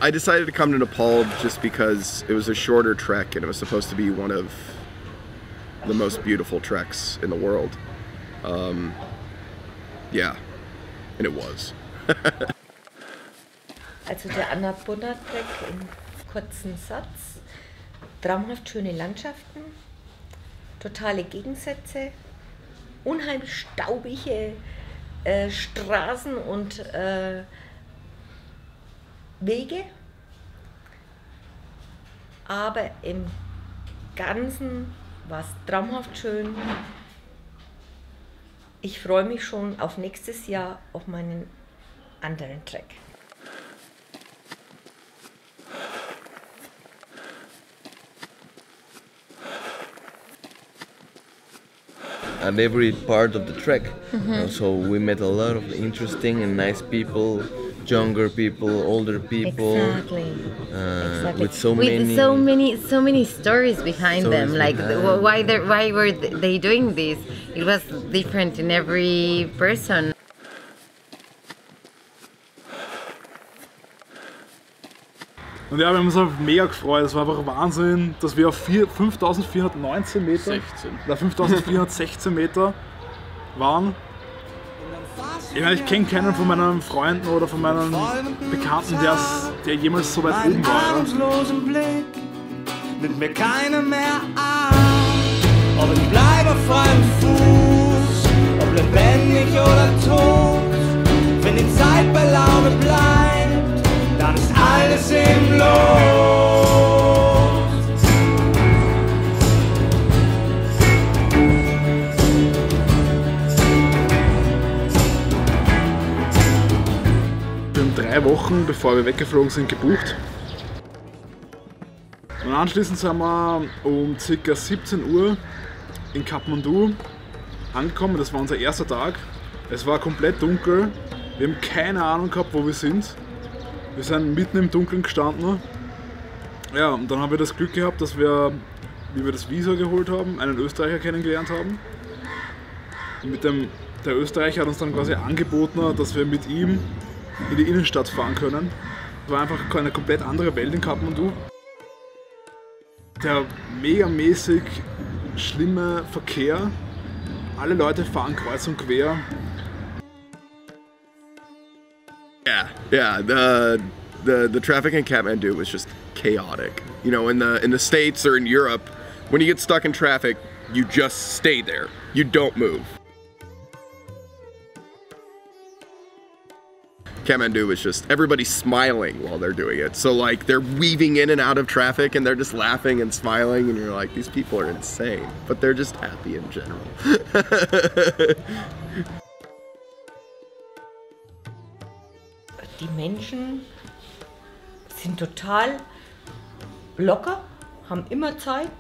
I decided to come to Nepal just because it was a shorter trek and it was supposed to be one of the most beautiful treks in the world. Yeah, and it was. Also der Annapurna-Trek im kurzen Satz. Traumhaft schöne Landschaften, totale Gegensätze, unheimlich staubige Straßen und Wege, aber im Ganzen war es traumhaft schön. Ich freue mich schon auf nächstes Jahr auf meinen anderen Trek. At every part of the trek. So we met a lot of interesting and nice people, younger people, older people. Exactly. With so many stories behind them. Like why were they doing this? It was different in every person. Und ja, wir haben uns auch mega gefreut. Es war einfach Wahnsinn, dass wir auf 5419 Meter, 5416 Meter waren. Ich meine, ich kenne keinen von meinen Freunden oder von meinen Bekannten, der jemals so weit oben war. Mit mir keiner mehr an, ob ich bleibe auf freiem Fuß, ob lebendig oder tot. Wenn die Zeit bei Laune bleibt, dann ist alles im Lot. Wir haben 3 Wochen, bevor wir weggeflogen sind, gebucht. Und anschließend sind wir um ca. 17 Uhr in Kathmandu angekommen. Das war unser erster Tag. Es war komplett dunkel. Wir haben keine Ahnung gehabt, wo wir sind. Wir sind mitten im Dunkeln gestanden. Ja, und dann haben wir das Glück gehabt, dass wir, wie wir das Visa geholt haben, einen Österreicher kennengelernt haben. Und der Österreicher hat uns dann quasi angeboten, dass wir mit ihm in die Innenstadt fahren können. Es war einfach eine komplett andere Welt in Kathmandu. Der megamäßig schlimme Verkehr. Alle Leute fahren kreuz und quer. Yeah, the traffic in Kathmandu was just chaotic. You know, in the States or in Europe, when you get stuck in traffic, you just stay there. You don't move. Kathmandu was just everybody smiling while they're doing it. So like they're weaving in and out of traffic and they're just laughing and smiling and you're like, these people are insane, but they're just happy in general. Die Menschen sind total locker, haben immer Zeit.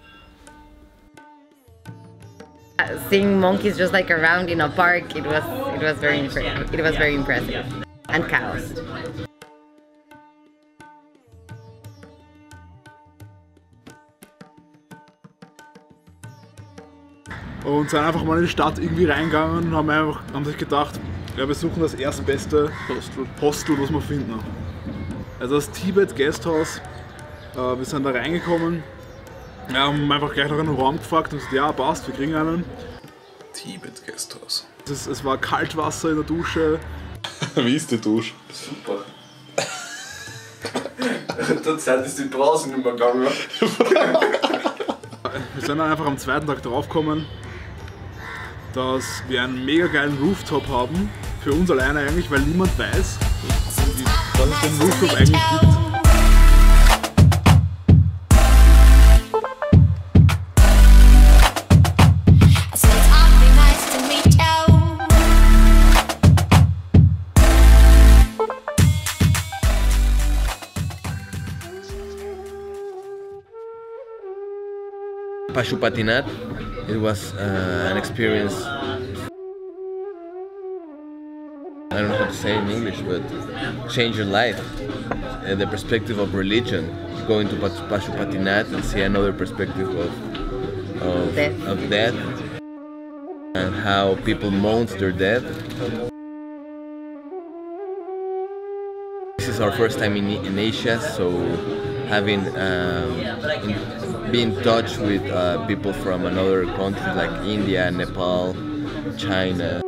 Seeing monkeys just like around in a park, it was very impressive. And cows. Und sind einfach mal in die Stadt irgendwie reingegangen und haben sich gedacht, ja, wir suchen das erstbeste Hostel, was wir finden. Also das Tibet Guesthouse, wir sind da reingekommen, ja, haben einfach gleich nach einem Raum gefragt und gesagt, ja passt, wir kriegen einen. Tibet Guesthouse. Es war Kaltwasser in der Dusche. Wie ist die Dusche? Super. Zur Zeit ist die draußen nicht mehr gegangen. Wir sind dann einfach am zweiten Tag draufgekommen, dass wir einen mega geilen Rooftop haben. Für uns alleine eigentlich, weil niemand weiß, dass es den Rooftop eigentlich gibt. Pashupatinath, it was an experience, I don't know how to say in English, but change your life, the perspective of religion, going to Pashupatinath and see another perspective of death and how people mourn their death. This is is our first time in Asia, so having be in touch with people from another countries like India, Nepal, China.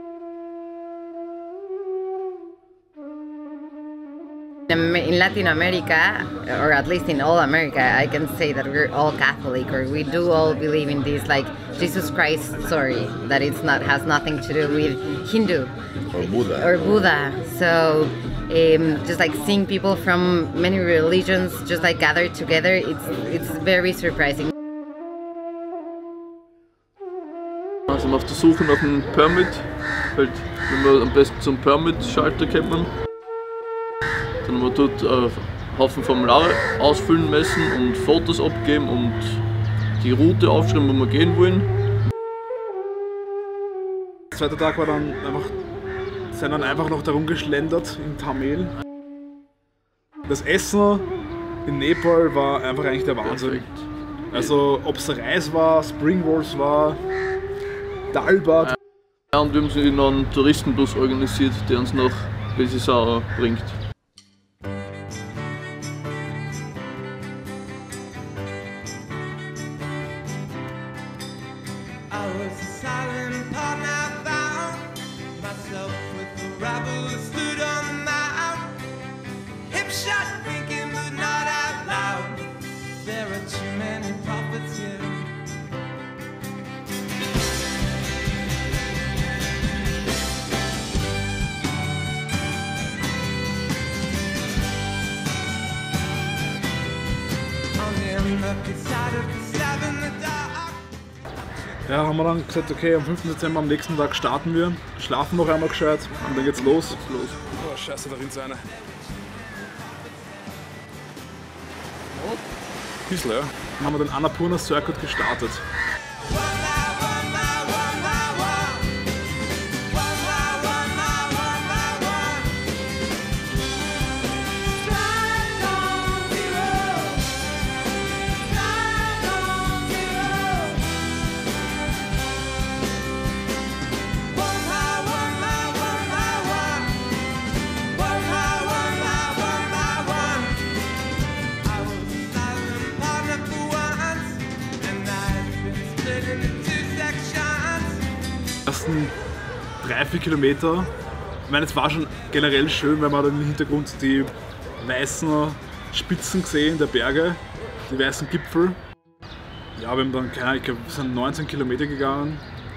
In Latin America, or at least in all America, I can say that we're all Catholic, or we do all believe in this, like Jesus Christ story, that has nothing to do with Hindu or Buddha. So just like seeing people from many religions just like gathered together, it's very surprising. Wir sind auf der Suche nach einem Permit, halt, wenn wir am besten zum Permit-Schalter kommen. Dann haben wir dort einen Haufen Formulare ausfüllen müssen und Fotos abgeben und die Route aufschreiben, wo wir gehen wollen. Der zweite Tag war dann einfach noch darum geschlendert in Tamil. Das Essen in Nepal war einfach eigentlich der Wahnsinn. Perfekt. Also ob es Reis war, Spring Rolls war, Dalbad. Ja, und wir haben sie in einen Touristenbus organisiert, der uns nach Bessisara bringt. Ja, haben wir dann gesagt, okay, am 5. Dezember, am nächsten Tag starten wir, schlafen noch einmal gescheit und dann geht's los. Oh, scheiße, da rinnt einer. Oh, bisschen, ja. Dann haben wir den Annapurna Circuit gestartet. Die ersten 3-4 Kilometer, ich meine, es war schon generell schön, weil man dann im Hintergrund die weißen Spitzen gesehen der Berge, die weißen Gipfel. Ja, wir haben dann, ich glaube, wir sind 19 Kilometer gegangen.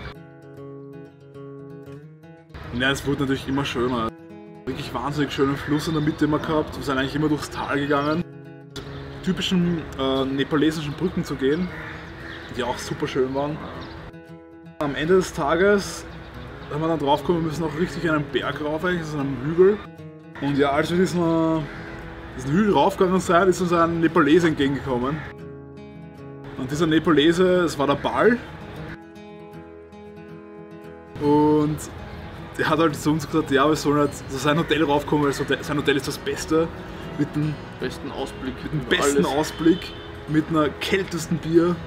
Und ja, es wurde natürlich immer schöner. Wirklich wahnsinnig schönen Fluss in der Mitte immer gehabt. Wir sind eigentlich immer durchs Tal gegangen. Die typischen nepalesischen Brücken zu gehen, die auch super schön waren. Am Ende des Tages haben wir dann drauf gekommen, wir müssen auch richtig einen Berg rauf, also einen Hügel. Und ja, als wir diesen Hügel raufgegangen sind, ist uns ein Nepalese entgegengekommen. Und dieser Nepalese, es war der Bal. Und der hat halt zu uns gesagt, ja, wir sollen halt zu seinem Hotel raufkommen, weil sein Hotel ist das Beste. Mit dem besten Ausblick. Mit dem besten Ausblick, mit einer kältesten Bier.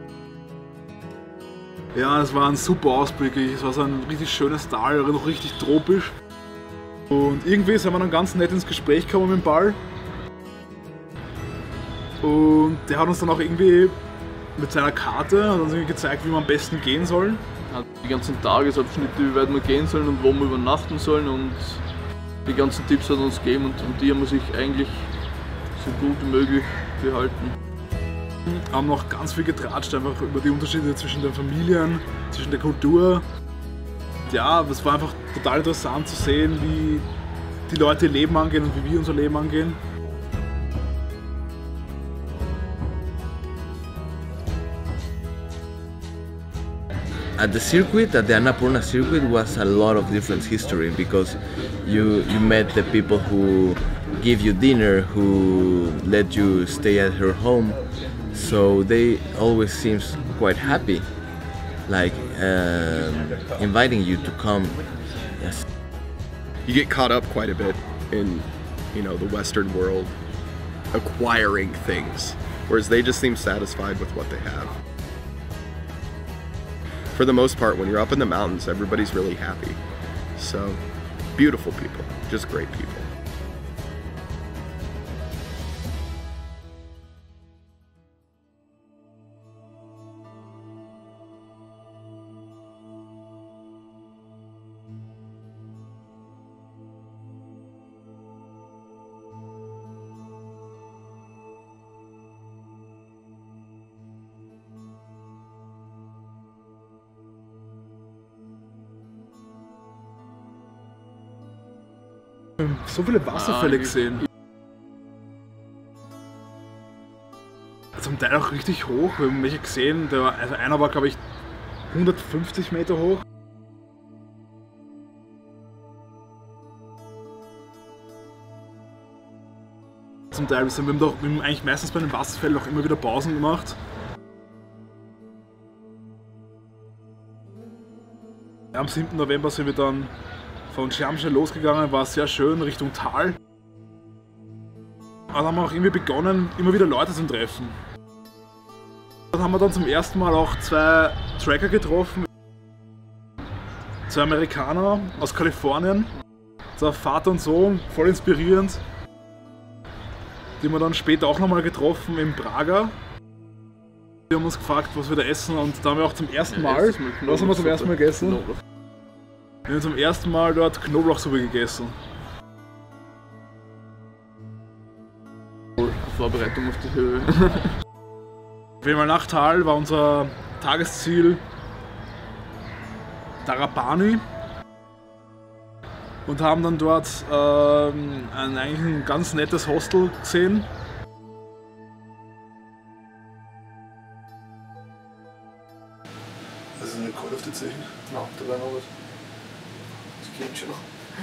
Ja, es war ein super Ausblick, es war so ein richtig schönes Tal, aber noch richtig tropisch. Und irgendwie sind wir dann ganz nett ins Gespräch gekommen mit dem Ball. Und der hat uns dann auch irgendwie mit seiner Karte hat uns irgendwie gezeigt, wie wir am besten gehen sollen. Die ganzen Tagesabschnitte, wie weit wir gehen sollen und wo wir übernachten sollen, und die ganzen Tipps hat er uns gegeben, und die haben wir sich eigentlich so gut wie möglich gehalten. Wir haben noch ganz viel getratscht, einfach über die Unterschiede zwischen den Familien, zwischen der Kultur. Ja, es war einfach total interessant zu sehen, wie die Leute ihr Leben angehen und wie wir unser Leben angehen. At the circuit, at the Annapurna circuit, was a lot of different history, because you met the people who give you dinner, who let you stay at her home, so they always seems quite happy, like inviting you to come. Yes. You get caught up quite a bit in, you know, the Western world, acquiring things, whereas they just seem satisfied with what they have. For the most part, when you're up in the mountains, everybody's really happy. So, beautiful people, just great people. haben so viele Wasserfälle gesehen. Zum Teil auch richtig hoch. Wir haben welche gesehen, also einer war glaube ich 150 Meter hoch. Zum Teil wir haben eigentlich meistens bei den Wasserfällen auch immer wieder Pausen gemacht. Am 7. November sind wir dann von Shamshe losgegangen, war sehr schön Richtung Tal. Dann haben wir auch irgendwie begonnen, immer wieder Leute zu treffen. Dann haben wir dann zum ersten Mal auch 2 Tracker getroffen. 2 Amerikaner aus Kalifornien. So Vater und Sohn, voll inspirierend. Die haben wir dann später auch nochmal getroffen in Praga. Die haben uns gefragt, was wir da essen, und da haben wir auch zum ersten Mal, was haben wir zum ersten Mal gegessen? Wir haben zum ersten Mal dort Knoblauchsuppe gegessen. Vorbereitung auf die Höhe. Auf jeden Fall nach Tal war unser Tagesziel Tarapani und haben dann dort eigentlich ein ganz nettes Hostel gesehen. Also eine Call auf die Zeichen? Nein, da war noch was. Das geht schon.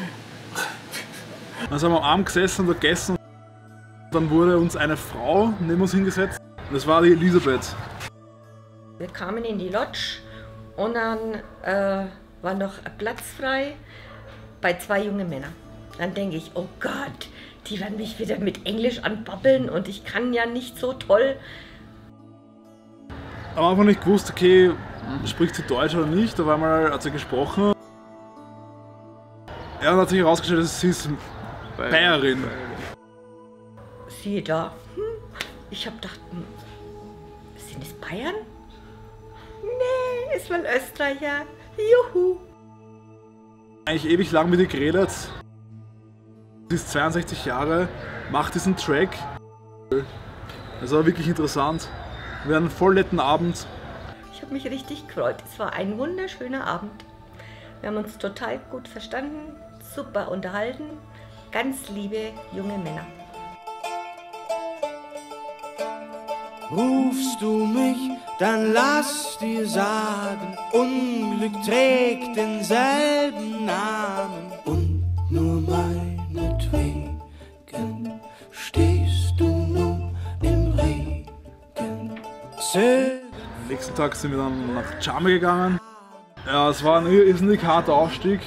Dann sind wir am Abend gesessen und gegessen. Dann wurde uns eine Frau neben uns hingesetzt. Und das war die Elisabeth. Wir kamen in die Lodge und dann war noch ein Platz frei bei 2 jungen Männern. Dann denke ich, oh Gott, die werden mich wieder mit Englisch anbabbeln und ich kann ja nicht so toll. Am Anfang nicht gewusst, okay, spricht sie Deutsch oder nicht. Auf einmal hat sie gesprochen. Ja, dann hat sich herausgestellt, dass sie ist Bayerin. Siehe da, ich habe gedacht, sind es Bayern? Nee, ist mal Österreicher. Juhu. Eigentlich ewig lang mit ihr geredet. Sie ist 62 Jahre, macht diesen Track. Das war wirklich interessant. Wir hatten einen voll netten Abend. Ich habe mich richtig gefreut. Es war ein wunderschöner Abend. Wir haben uns total gut verstanden, super unterhalten. Ganz liebe junge Männer. Rufst du mich, dann lass dir sagen, Unglück trägt denselben Namen. Und nur meinetwegen stehst du nun im Regen. Am nächsten Tag sind wir dann nach Chame gegangen. Ja, es war ein irrsinnig harter Aufstieg.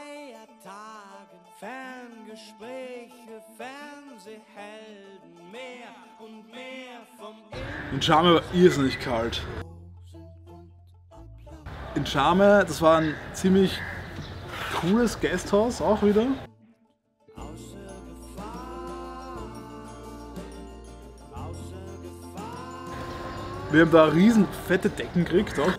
In Chame war irrsinnig kalt. In Chame, das war ein ziemlich cooles Gasthaus auch wieder. Wir haben da riesen fette Decken gekriegt auch.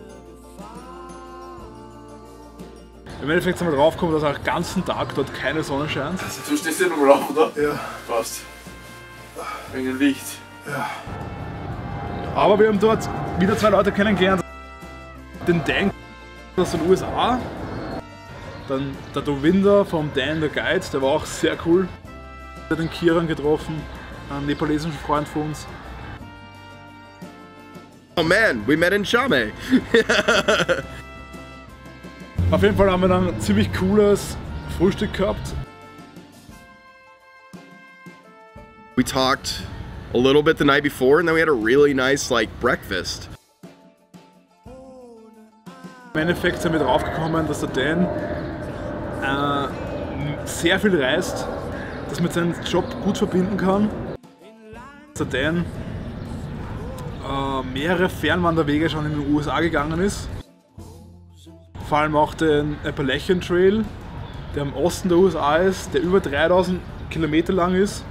Im Endeffekt sind wir drauf gekommen, dass auch den ganzen Tag dort keine Sonne scheint. Also, du stehst ja nochmal auf, oder? Ja. Passt. Wegen Licht. Ja. Aber wir haben dort wieder 2 Leute kennengelernt. Den Dan aus den USA. Dann der Dovinder vom Dan the Guide, der war auch sehr cool. Wir haben den Kiran getroffen, einen nepalesischen Freund von uns. Oh man, we met in Chame. Auf jeden Fall haben wir dann ein ziemlich cooles Frühstück gehabt. We talked a little bit the night before, and then we had a really nice breakfast. Im Endeffekt sind wir drauf gekommen, dass der Dan sehr viel reist, das mit seinem Job gut verbinden kann. Dass der Dan mehrere Fernwanderwege schon in den USA gegangen ist. Vor allem auch den Appalachian Trail, der im Osten der USA ist, der über 3000 Kilometer lang ist.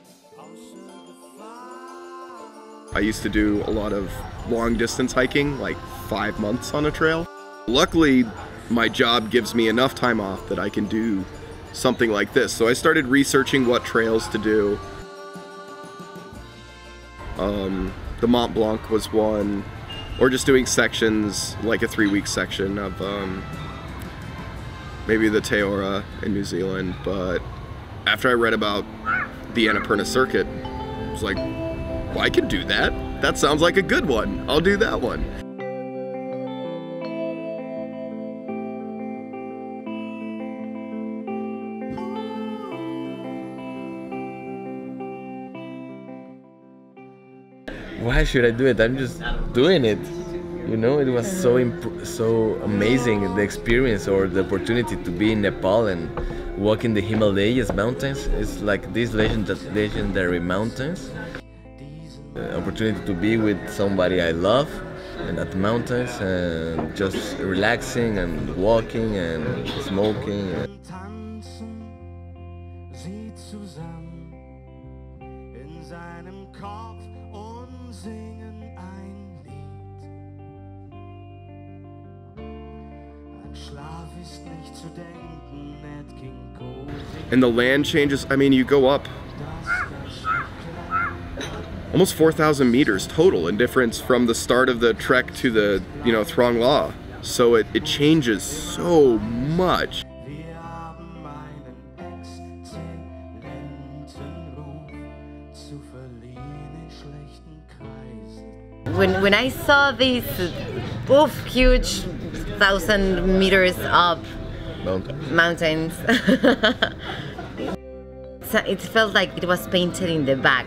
I used to do a lot of long distance hiking, like 5 months on a trail. Luckily, my job gives me enough time off that I can do something like this. So I started researching what trails to do. The Mont Blanc was one, or just doing sections, like a 3-week section of maybe the Te Ora in New Zealand, but after I read about the Annapurna Circuit, I was like, well, I can do that. That sounds like a good one. I'll do that one. Why should I do it? I'm just doing it. You know, it was so amazing, the experience or the opportunity to be in Nepal and walk in the Himalayas mountains. It's like these legendary mountains. The opportunity to be with somebody I love and at the mountains and just relaxing and walking and smoking. Sie zusammen in seinem Kopf und singen ein Lied. An Schlaf ist nicht zu denken, Nat King Cole. And the land changes. I mean, you go up almost 4,000 meters total in difference from the start of the trek to the, Throng La. So it changes so much. Wir haben einen exzellenten Ruf zu verlieren in schlechten Kreisen. When I saw this huge 1,000 meters up mountains, it felt like it was painted in the back.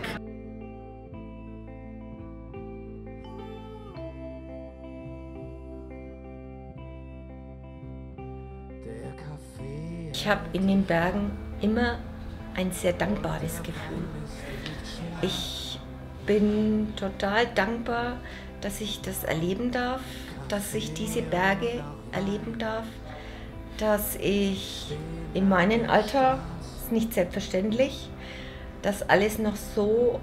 Ich habe in den Bergen immer ein sehr dankbares Gefühl. Ich bin total dankbar, dass ich das erleben darf, dass ich diese Berge erleben darf, dass ich in meinem Alter, ist nicht selbstverständlich, das alles noch so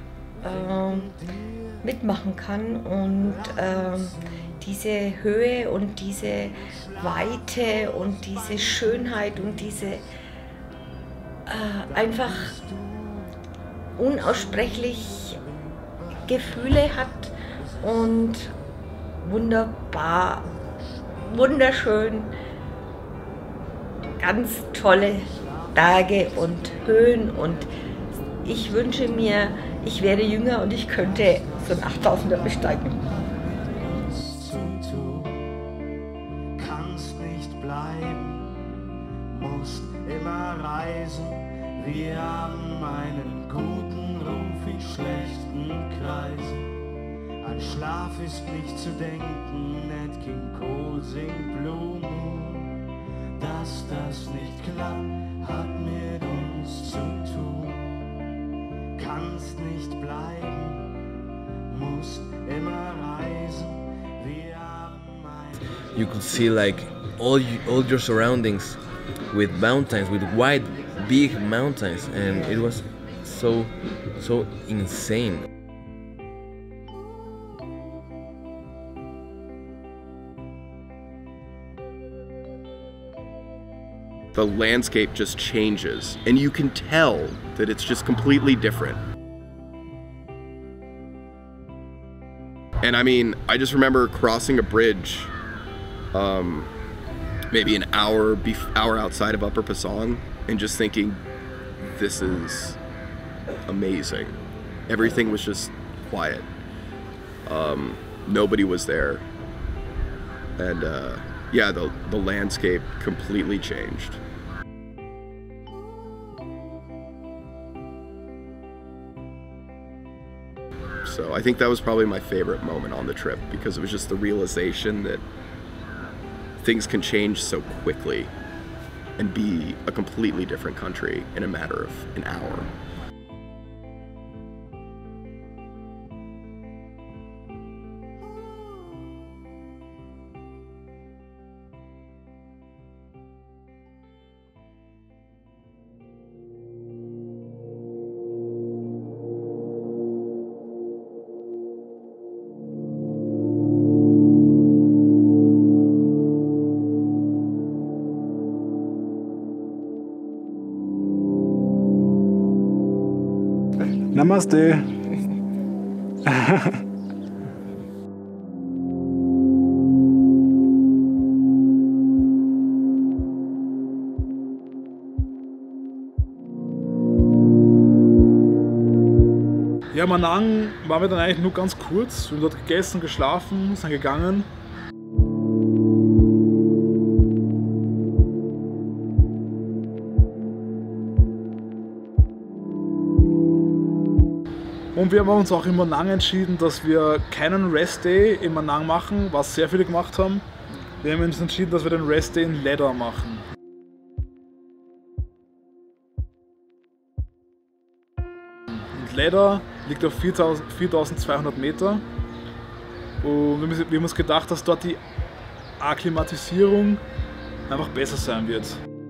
mitmachen kann und diese Höhe und diese Weite und diese Schönheit und diese einfach unaussprechlich Gefühle hat und wunderbar, wunderschön, ganz tolle Berge und Höhen und ich wünsche mir, ich wäre jünger und ich könnte so einen 8000er besteigen. Kannst nicht bleiben, musst immer reisen. Wir haben einen guten Ruf in schlechten Kreisen. An Schlaf ist nicht zu denken, Nat King Cole singt Blue Moon. Dass das nicht klappt, hat mit uns zu tun. Kannst nicht bleiben, musst immer reisen. Wir haben You could see like all your surroundings with mountains, with wide, big mountains, and it was so insane. The landscape just changes, and you can tell that it's just completely different. And I mean, I just remember crossing a bridge, maybe an hour outside of Upper Pasong, and just thinking, this is amazing. Everything was just quiet. Nobody was there. And yeah, the landscape completely changed. So I think that was probably my favorite moment on the trip, because it was just the realization that things can change so quickly and be a completely different country in a matter of an hour. Namaste. Ja, Manang waren wir dann eigentlich nur ganz kurz. Wir haben dort gegessen, geschlafen, sind gegangen. Und wir haben uns auch in Manang entschieden, dass wir keinen Rest Day in Manang machen, was sehr viele gemacht haben. Wir haben uns entschieden, dass wir den Rest Day in Leda machen. Und Leda liegt auf 4200 Meter. Und wir haben uns gedacht, dass dort die Akklimatisierung einfach besser sein wird.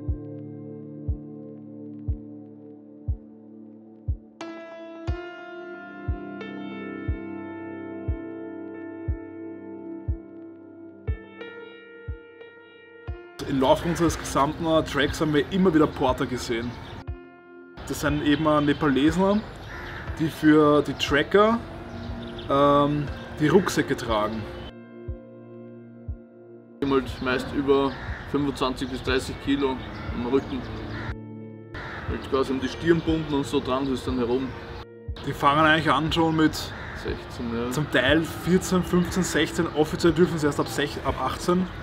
Im Laufe unseres gesamten Tracks haben wir immer wieder Porter gesehen. Das sind eben Nepalesen, die für die Tracker die Rucksäcke tragen. Die haben halt meist über 25 bis 30 Kilo am Rücken. Halt quasi um die Stirn bunden und so dran ist dann herum. Die fangen eigentlich an schon mit 16, ja. Zum Teil 14, 15, 16, offiziell dürfen sie erst ab 18. Ja.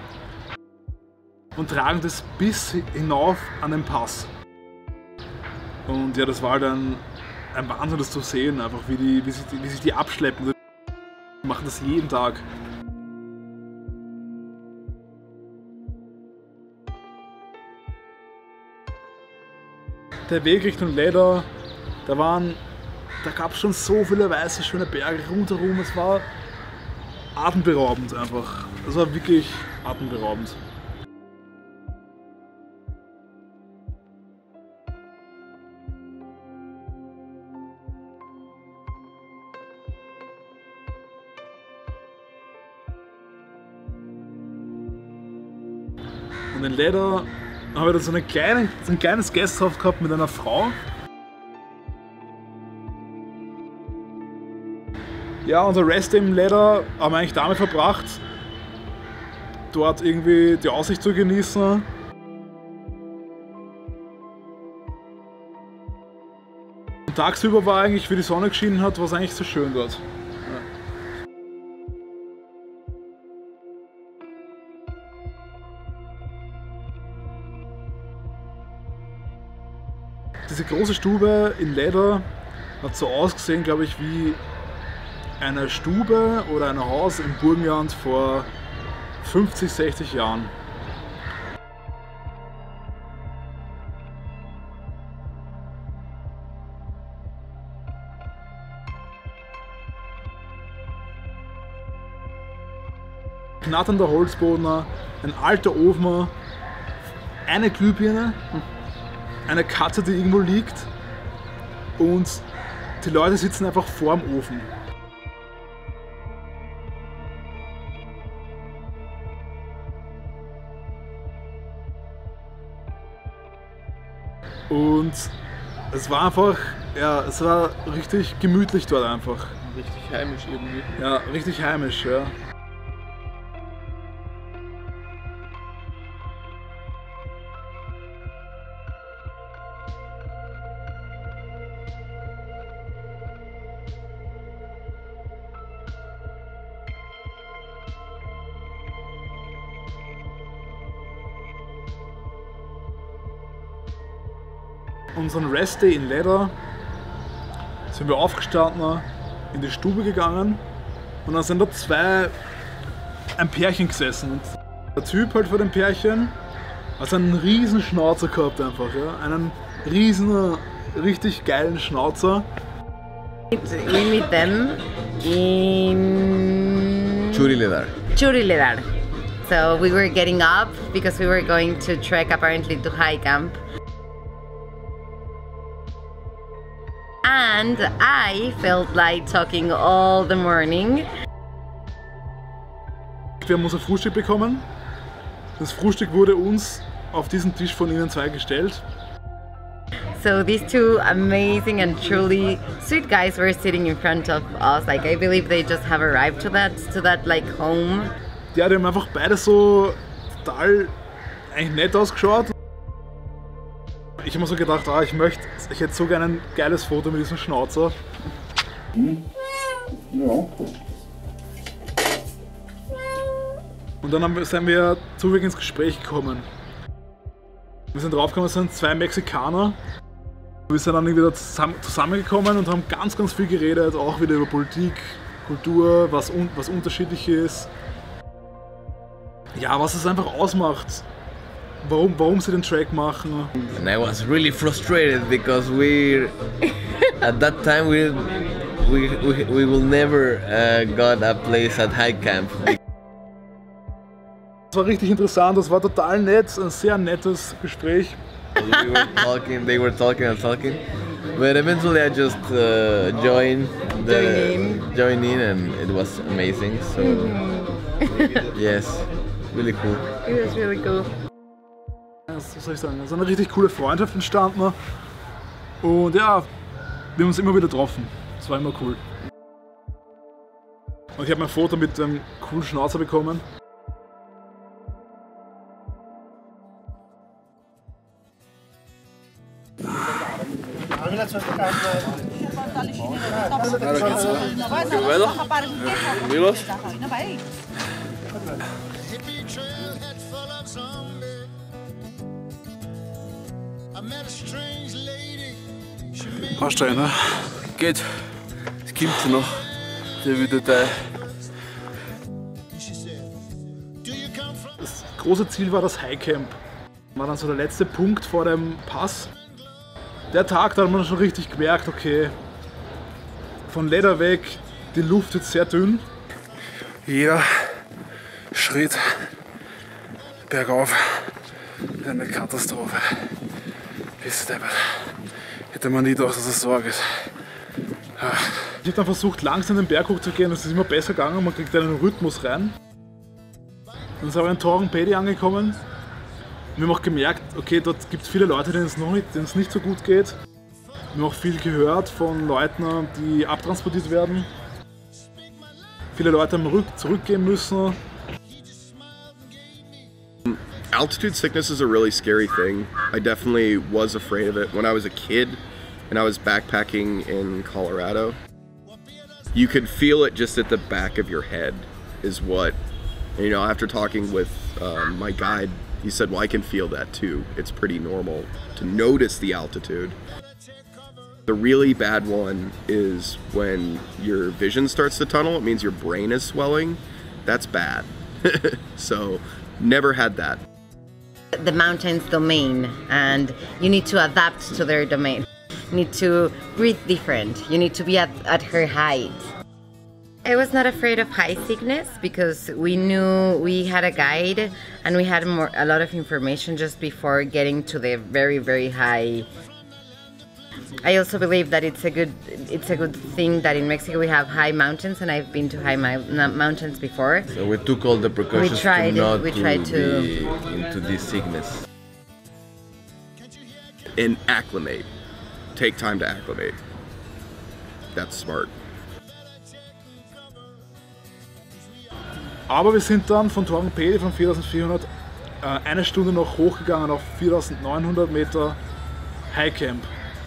Und tragen das bis hinauf an den Pass. Und ja, das war dann ein Wahnsinn, das zu sehen, einfach wie sich die abschleppen. Die machen das jeden Tag. Der Weg Richtung Leda, da gab es schon so viele weiße, schöne Berge rundherum. Es war atemberaubend einfach. Es war wirklich atemberaubend. Und in Leda haben wir dann so ein kleines Gasthaus gehabt mit einer Frau. Ja, unser Rest im Leda haben wir eigentlich damit verbracht, dort irgendwie die Aussicht zu genießen. Und tagsüber war eigentlich, wie die Sonne geschienen hat, war es eigentlich so schön dort. Diese große Stube in Leda hat so ausgesehen, glaube ich, wie eine Stube oder ein Haus im Burgenland vor 50, 60 Jahren. Knatternder Holzboden, ein alter Ofen, eine Glühbirne, eine Katze, die irgendwo liegt, und die Leute sitzen einfach vorm Ofen. Und es war einfach, ja, es war richtig gemütlich dort einfach. Richtig heimisch irgendwie. Ja, richtig heimisch, ja. Unseren Rest Day in Leda sind wir aufgestanden, in die Stube gegangen, und dann sind da ein Pärchen gesessen. Und der Typ halt vor dem Pärchen hat einen riesen Schnauzer gehabt einfach, ja? Einen riesen, richtig geilen Schnauzer. We meet them in Churiledar. Churiledar. So we were getting up because we were going to trek apparently to High Camp. And I felt like talking all the morning. Wir haben unser Frühstück bekommen. Das Frühstück wurde uns auf diesen Tisch von ihnen zwei gestellt. So these two amazing and truly sweet guys were sitting in front of us. Like I believe they just have arrived to that like home. Ja, die haben einfach beide so total eigentlich nett ausgeschaut. Ich habe mir so gedacht, ich hätte so gerne ein geiles Foto mit diesem Schnauzer. Ja. Und dann sind wir zufällig ins Gespräch gekommen. Wir sind draufgekommen, es sind 2 Mexikaner. Wir sind dann wieder zusammengekommen und haben ganz, ganz viel geredet, auch wieder über Politik, Kultur, was unterschiedlich ist. Ja, was es einfach ausmacht, warum sie den Track machen. And I was really frustrated because at that time we will never got a place at High Camp. Das war richtig interessant, das war total nett, ein sehr nettes Gespräch. They were talking and talking, but eventually I just joined in, and it was amazing. So yes, really cool. It was really cool. Was soll ich sagen? Es ist eine richtig coole Freundschaft entstanden und ja, wir haben uns immer wieder getroffen. Das war immer cool. Und ich habe mein Foto mit einem coolen Schnauzer bekommen. Anstrengend, ne? Geht. Es kommt noch. Der wieder da. Das große Ziel war das High Camp. War dann so der letzte Punkt vor dem Pass. Der Tag, da hat man schon richtig gemerkt, okay, von Leder weg, die Luft wird sehr dünn. Jeder Schritt bergauf ist eine Katastrophe. Ist deppert. Hätte man nie gedacht, dass es so arg ist. Ich habe dann versucht, langsam den Berg hochzugehen, es ist immer besser gegangen, man kriegt einen Rhythmus rein. Dann sind wir in Torrent Paddy angekommen. Wir haben auch gemerkt, okay, dort gibt es viele Leute, denen es nicht so gut geht. Wir haben auch viel gehört von Leuten, die abtransportiert werden. Viele Leute haben zurückgehen müssen. Altitude sickness is a really scary thing. I definitely was afraid of it when I was a kid and I was backpacking in Colorado. You could feel it just at the back of your head is what, you know, after talking with my guide, he said, well, I can feel that too. It's pretty normal to notice the altitude. The really bad one is when your vision starts to tunnel. It means your brain is swelling. That's bad. So never had that. The mountain's domain, and you need to adapt to their domain. You need to breathe different. You need to be at her height. I was not afraid of high sickness because we knew we had a guide and we had a lot of information just before getting to the very, very high. I also believe that it's a good thing that in Mexico we have high mountains, and I've been to high mountains before. So we took all the precautions to not be into this sickness. And acclimate. Take time to acclimate. That's smart. Aber wir sind dann von Torrent Paddy von 4400 eine Stunde noch hochgegangen auf 4900 Meter High Camp.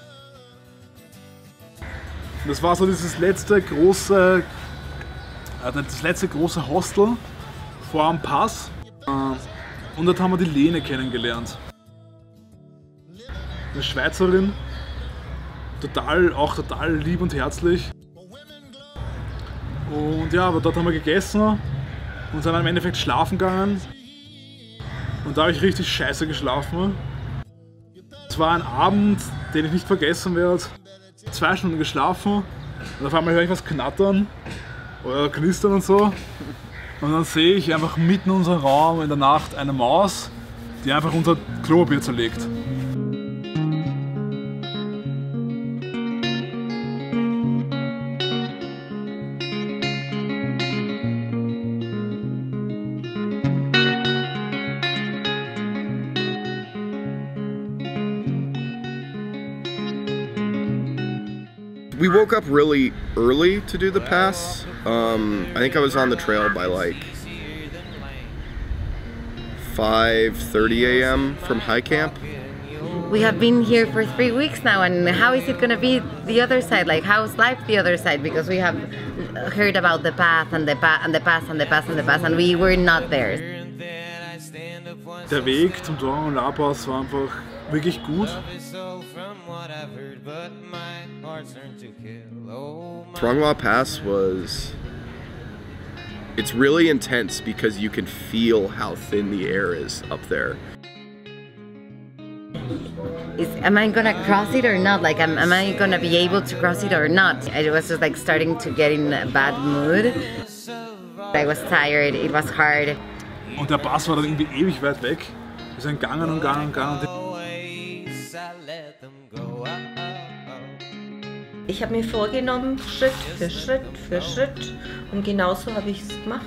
Und das war so das letzte große Hostel vor dem Pass. Und dort haben wir die Lene kennengelernt. Eine Schweizerin, auch total lieb und herzlich. Und ja, aber dort haben wir gegessen und sind dann im Endeffekt schlafen gegangen. Und da habe ich richtig scheiße geschlafen. Es war ein Abend, den ich nicht vergessen werde. 2 Stunden geschlafen und auf einmal höre ich was knattern oder knistern und so. Und dann sehe ich einfach mitten in unserem Raum in der Nacht eine Maus, die einfach unser Klopapier zerlegt. We woke up really early to do the pass. I think I was on the trail by like 5:30 a.m. from High Camp. we have been here for 3 weeks now, and how is it going to be the other side? Like, how's life the other side? Because we have heard about the path and the path and the path and the path and the path, and we were not there. Der Weg zum Tauranga La Paz war einfach wirklich gut. Tauranga La Pass it's really intense because you can feel how thin the air is up there. Am I gonna cross it or not? Like, am I gonna be able to cross it or not? I was just like starting to get in a bad mood. I was tired, it was hard. Und der Pass war dann irgendwie ewig weit weg. Wir sind gegangen und gegangen und gegangen. Ich habe mir vorgenommen, Schritt für Schritt für Schritt, und genauso habe ich es gemacht.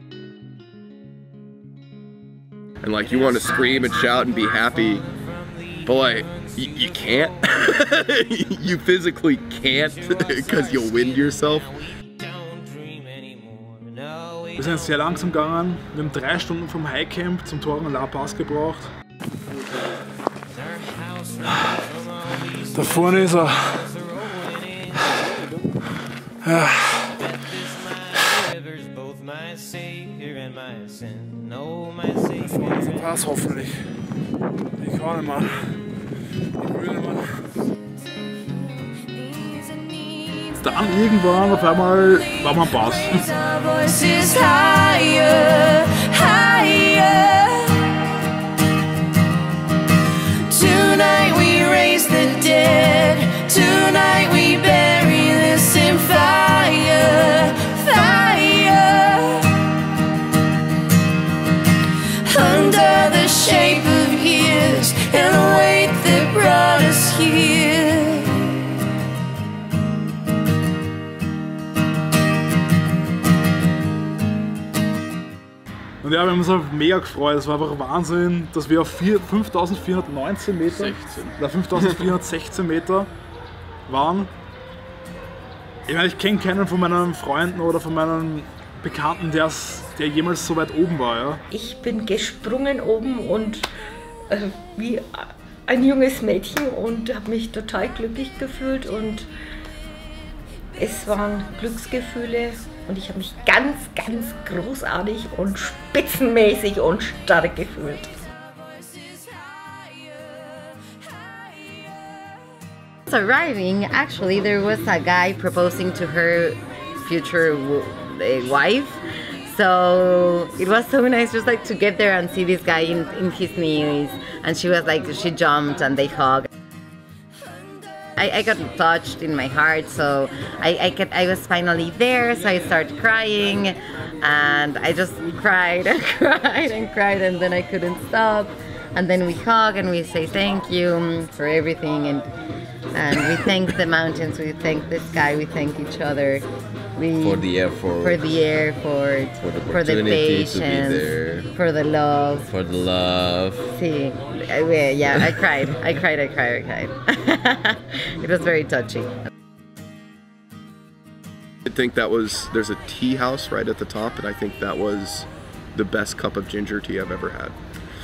And like you want to scream and shout and be happy, but like you can't. You physically can't because you'll wind yourself. Wir sind sehr langsam gegangen. Wir haben 3 Stunden vom Highcamp zum Tauranga La Paz gebraucht. Da vorne ist er. Ja. Der Pass hoffentlich. Ich kann nicht mehr. Ich will nicht mehr. Dann irgendwann auf einmal war man am Pass. Tonight we raise the dead. Tonight we bury this in fire, fire. Under the shape of years and the weight that brought us here. Und ja, wir haben uns auch mega gefreut. Es war einfach Wahnsinn, dass wir auf 5419 Meter oder 5416 Meter waren. Ich meine, ich kenne keinen von meinen Freunden oder von meinen Bekannten, der jemals so weit oben war. Ja. Ich bin gesprungen oben und wie ein junges Mädchen und habe mich total glücklich gefühlt, und es waren Glücksgefühle. Und ich habe mich ganz, ganz großartig und spitzenmäßig und stark gefühlt. Arriving, actually, there was a guy proposing to her future wife. So it was so nice just like to get there and see this guy in his knees. And she was like, she jumped and they hugged. I got touched in my heart, so I was finally there, so I started crying, and I just cried and cried and cried, and then I couldn't stop. And then we hug and we say thank you for everything, and we thank the mountains, we thank the sky, we thank each other. For the effort. For the airport. For the patience. For the love. For the love. See, yeah, I cried. I cried. It was very touching. I think there's a tea house right at the top, and I think that was the best cup of ginger tea I've ever had.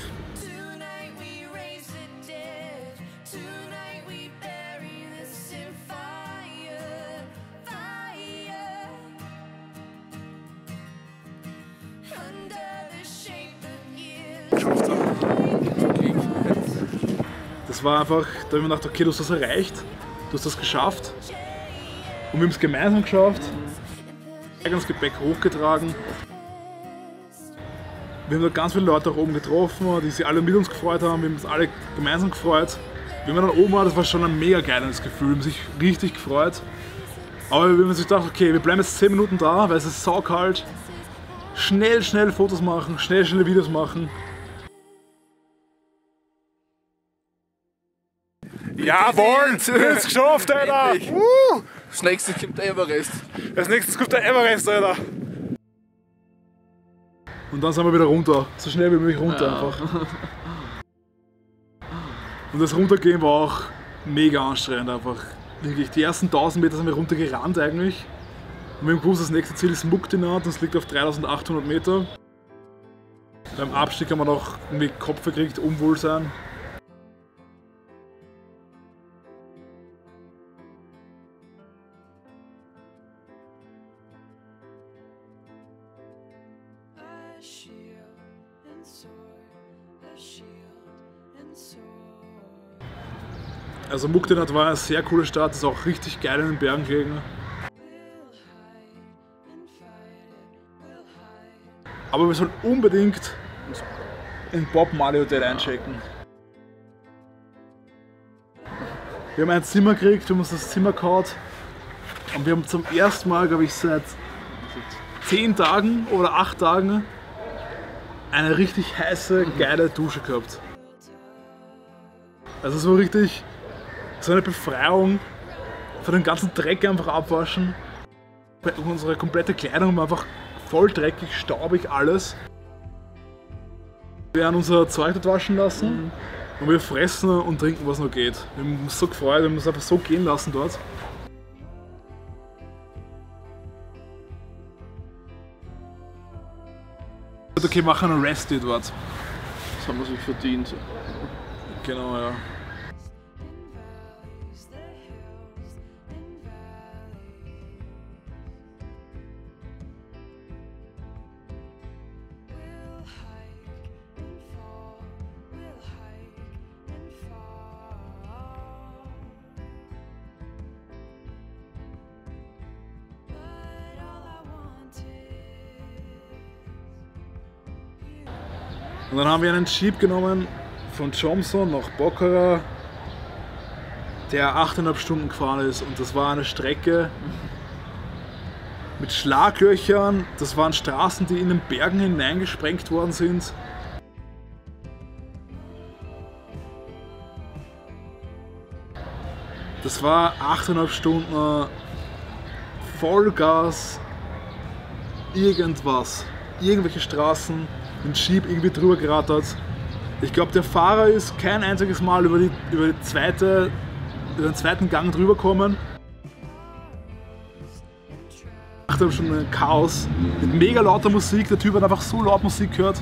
Das war einfach, da habe ich mir gedacht, okay, du hast das erreicht, du hast das geschafft. Und wir haben es gemeinsam geschafft. Das Gepäck hochgetragen. Wir haben da ganz viele Leute auch oben getroffen, die sich alle mit uns gefreut haben. Wir haben uns alle gemeinsam gefreut. Wenn man dann oben war, das war schon ein mega geiles Gefühl. Wir haben sich richtig gefreut. Aber wir haben uns gedacht, okay, wir bleiben jetzt 10 Minuten da, weil es ist saukalt. Schnell Fotos machen, schnell Videos machen. Jawohl! Wir haben es geschafft, Alter! Das nächste kommt der Everest. Als nächstes kommt der Everest, Alter! Und dann sind wir wieder runter. So schnell wie möglich runter einfach. Und das Runtergehen war auch mega anstrengend einfach. Wirklich, die ersten 1000 Meter sind wir runtergerannt eigentlich. Und wir haben gewusst, das nächste Ziel ist Muktinat, das liegt auf 3800 Meter. Beim Abstieg haben wir noch irgendwie Kopf gekriegt, Unwohlsein. Also Mukdenat war eine sehr coole Stadt, ist auch richtig geil in den Bergen gelegen. Aber wir sollen unbedingt in Bob Marley Hotel einchecken. Wir haben ein Zimmer gekriegt, wir haben uns das Zimmer gehauen und wir haben zum ersten Mal, glaube ich, seit 10 Tagen oder 8 Tagen eine richtig heiße, geile Dusche gehabt. Also so richtig so eine Befreiung von dem ganzen Dreck einfach abwaschen. Unsere komplette Kleidung war einfach voll dreckig, staubig, alles. Wir haben unser Zeug dort waschen lassen und wir fressen und trinken, was noch geht. Wir haben uns so gefreut, wir haben uns einfach so gehen lassen dort. Okay, machen einen Rest-Day dort. Das haben wir sich verdient. Genau, ja. Und dann haben wir einen Jeep genommen von Johnson nach Pokhara, der 8,5 Stunden gefahren ist. Und das war eine Strecke mit Schlaglöchern. Das waren Straßen, die in den Bergen hineingesprengt worden sind. Das war 8,5 Stunden Vollgas, irgendwas, irgendwelche Straßen. Ein Jeep irgendwie drüber gerattert. Ich glaube, der Fahrer ist kein einziges Mal über den zweiten Gang drüber gekommen. 8 schon ein Chaos mit mega lauter Musik. Der Typ hat einfach so laut Musik gehört.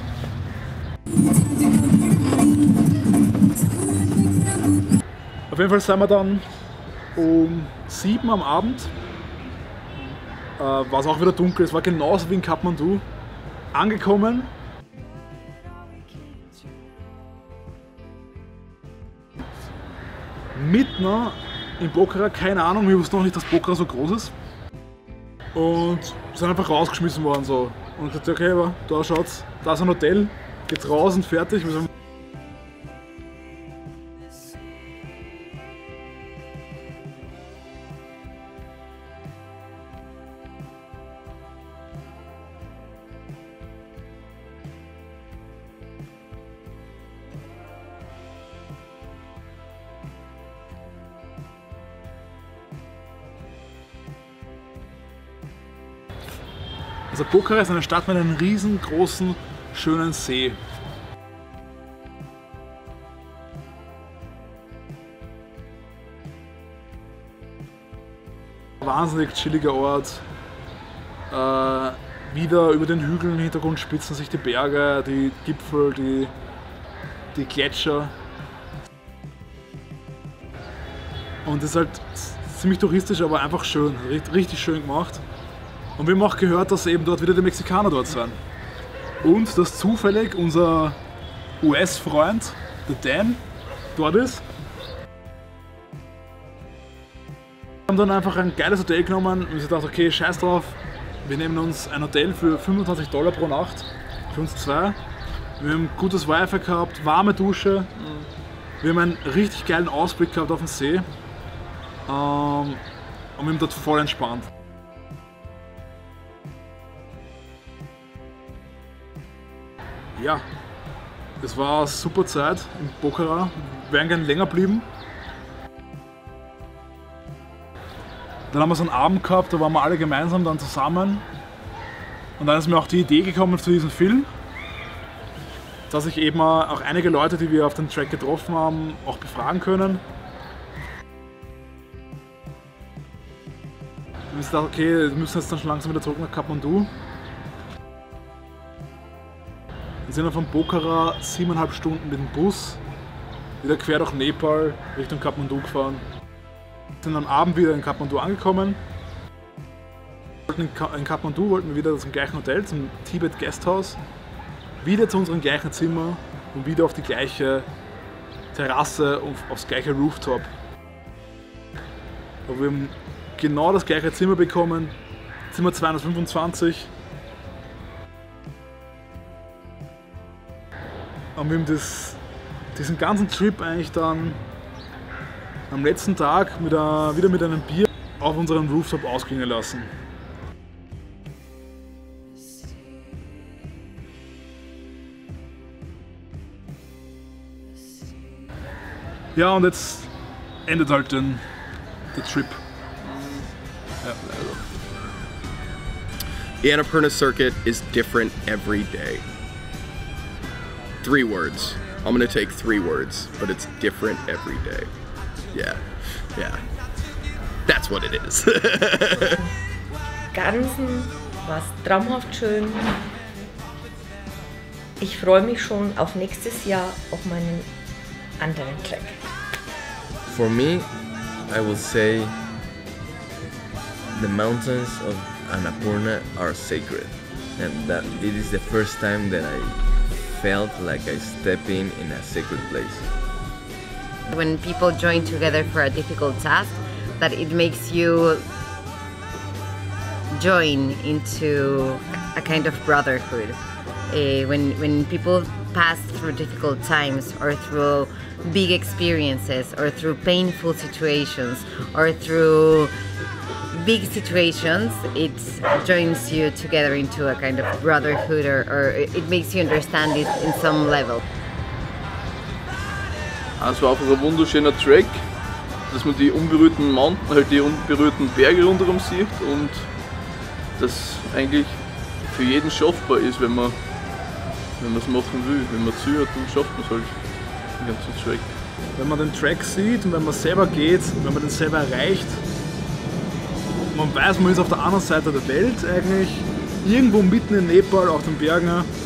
Auf jeden Fall sind wir dann um 7 am Abend. War es auch wieder dunkel. Es war genauso wie in Kathmandu. Angekommen. Mitten in Pokhara, keine Ahnung, wir wussten noch nicht, dass Pokhara so groß ist. Und sind einfach rausgeschmissen worden so. Und gesagt, okay, aber da schaut's, da ist ein Hotel, geht raus und fertig. Wir sind Also Pokhara ist eine Stadt mit einem riesengroßen, schönen See. Wahnsinnig chilliger Ort. Wieder über den Hügeln im Hintergrund spitzen sich die Berge, die Gipfel, die Gletscher. Und es ist halt ziemlich touristisch, aber einfach schön, richtig schön gemacht. Und wir haben auch gehört, dass eben dort wieder die Mexikaner dort sind. Und dass zufällig unser US-Freund, der Dan, dort ist. Wir haben dann einfach ein geiles Hotel genommen und wir dachten, okay, scheiß drauf, wir nehmen uns ein Hotel für $25 pro Nacht, für uns zwei. Wir haben gutes Wi-Fi gehabt, warme Dusche. Wir haben einen richtig geilen Ausblick gehabt auf den See. Und wir haben dort voll entspannt. Ja, es war eine super Zeit in Pokhara. Wir wären gerne länger geblieben. Dann haben wir so einen Abend gehabt, da waren wir alle gemeinsam dann zusammen. Und dann ist mir auch die Idee gekommen zu diesem Film, dass ich eben auch einige Leute, die wir auf dem Track getroffen haben, auch befragen können. Wir haben gedacht, okay, wir müssen jetzt dann schon langsam wieder zurück nach Kathmandu. Wir sind dann von Pokhara 7,5 Stunden mit dem Bus wieder quer durch Nepal Richtung Kathmandu gefahren. Wir sind am Abend wieder in Kathmandu angekommen. In Kathmandu wollten wir wieder zum gleichen Hotel, zum Tibet Guesthouse, wieder zu unserem gleichen Zimmer und wieder auf die gleiche Terrasse aufs gleiche Rooftop. Aber wir haben genau das gleiche Zimmer bekommen, Zimmer 225. Und wir haben diesen ganzen Trip eigentlich dann am letzten Tag wieder mit einem Bier auf unserem Rooftop ausklingen lassen. Ja, und jetzt endet halt der Trip. Ja, leider. The Annapurna circuit is different every day. 3 words. I'm gonna take 3 words, but it's different every day. Yeah. That's what it is. Ganzen war es traumhaft schön. Ich freue mich schon auf nächstes Jahr auf meinen anderen Track. For me, I would say the mountains of Annapurna are sacred, and that it is the first time that I felt like I stepped in a sacred place. When people join together for a difficult task, that it makes you join into a kind of brotherhood. When people pass through difficult times or through big experiences or through painful situations or through big situations, it joins you together into a kind of brotherhood, or it makes you understand it in some level. Es war einfach ein wunderschöner Track, dass man die unberührten die unberührten Berge rundherum sieht und das eigentlich für jeden schaffbar ist, wenn man es machen will. Wenn man zuhört, dann schafft man es halt, den ganzen Track. Wenn man den Track sieht und wenn man selber geht, wenn man den selber erreicht, man weiß, man ist auf der anderen Seite der Welt eigentlich, irgendwo mitten in Nepal, auf den Bergen.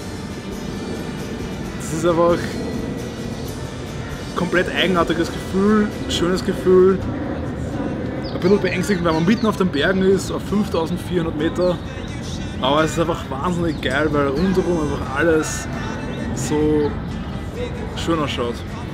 Das ist einfach ein komplett eigenartiges Gefühl, schönes Gefühl. Ein bisschen beängstigend, weil man mitten auf den Bergen ist, auf 5400 Meter. Aber es ist einfach wahnsinnig geil, weil rundherum einfach alles so schön ausschaut.